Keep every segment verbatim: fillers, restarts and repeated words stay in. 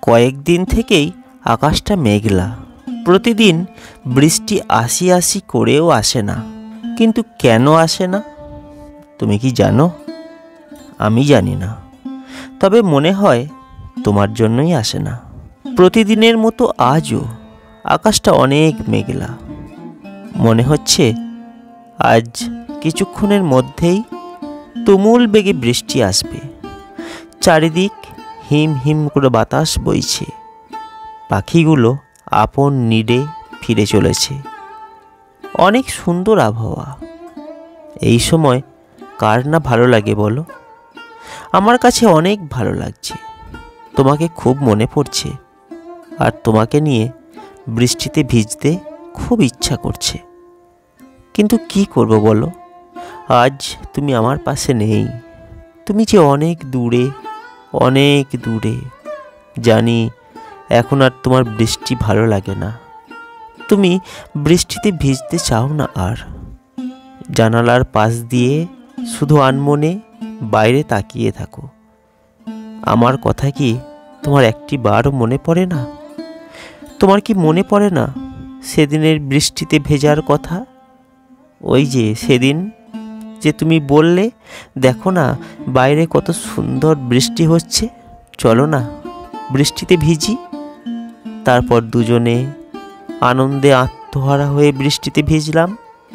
কয়েকদিন থেকেই আকাশটা মেঘলা। প্রতিদিন বৃষ্টি আসি আসি করেও আসে না। কিন্তু কেন আসে না তুমি কি জানো? আমি জানি না, তবে মনে হয় তোমার জন্যই আসে না। প্রতিদিনের মতো আজও আকাশটা অনেক মেঘলা। মনে হচ্ছে আজ কিছুক্ষণের মধ্যেই তুমুল বেগে বৃষ্টি আসবে। চারিদিক হিম হিম করে বাতাস বইছে। পাখিগুলো আপন নিড়ে ফিরে চলেছে। অনেক সুন্দর আবহাওয়া। এই সময় কার না ভালো লাগে বলো? আমার কাছে অনেক ভালো লাগছে। তোমাকে খুব মনে পড়ছে, আর তোমাকে নিয়ে বৃষ্টিতে ভিজতে খুব ইচ্ছা করছে। কিন্তু কি করব বলো, আজ তুমি আমার পাশে নেই। তুমি যে অনেক দূরে, অনেক দূরে। জানি এখন আর তোমার বৃষ্টি ভালো লাগে না। তুমি বৃষ্টিতে ভিজতে চাও না আর। জানালার পাশ দিয়ে শুধু আনমনে বাইরে তাকিয়ে থাকো। আমার কথা কি তোমার একটি বারও মনে পড়ে না? তোমার কি মনে পড়ে না সেদিনের বৃষ্টিতে ভেজার কথা? ওই যে সেদিন যে তুমি বললে, দেখো না বাইরে কত সুন্দর বৃষ্টি হচ্ছে, চলো না বৃষ্টিতে ভিজি। তারপর দুজনে আনন্দে আত্মহারা হয়ে বৃষ্টিতে ভিজলাম।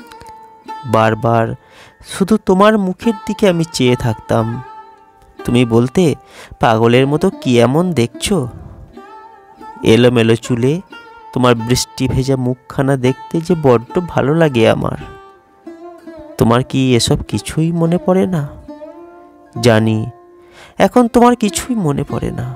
বারবার শুধু তোমার মুখের দিকে আমি চেয়ে থাকতাম। তুমি বলতে, পাগলের মতো কি এমন দেখছো? এলোমেলো চুলে তোমার বৃষ্টি ভেজা মুখখানা দেখতে যে বড্ড ভালো লাগে আমার। তোমার কি এসব কিছুই মনে পড়ে না? জানি এখন তোমার কিছুই মনে পড়ে না।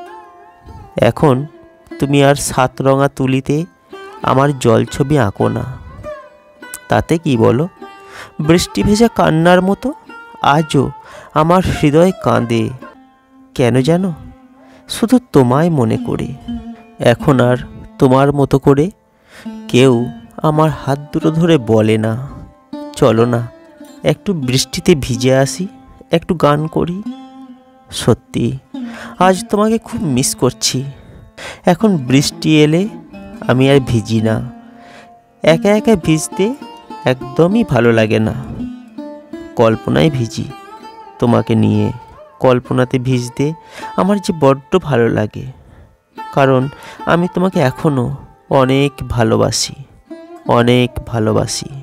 এখন তুমি আর সাত রঙা তুলিতে আমার জলছবি আঁকো না। তাতে কি বলো? বৃষ্টি ভেজা কান্নার মতো আজও আমার হৃদয় কাঁদে। কেন জানো? শুধু তোমায় মনে করে। এখন আর তোমার মতো করে কেউ আমার হাত দুটো ধরে বলে না, চলো না একটু বৃষ্টিতে ভিজে আসি, একটু গান করি। সত্যি আজ তোমাকে খুব মিস করছি। এখন বৃষ্টি এলে আমি আর ভিজি না। একা একা ভিজতে একদমই ভালো লাগে না। কল্পনায় ভিজি তোমাকে নিয়ে। কল্পনাতে ভিজতে আমার যে বড্ড ভালো লাগে, কারণ আমি তোমাকে এখনো অনেক ভালোবাসি, অনেক ভালোবাসি।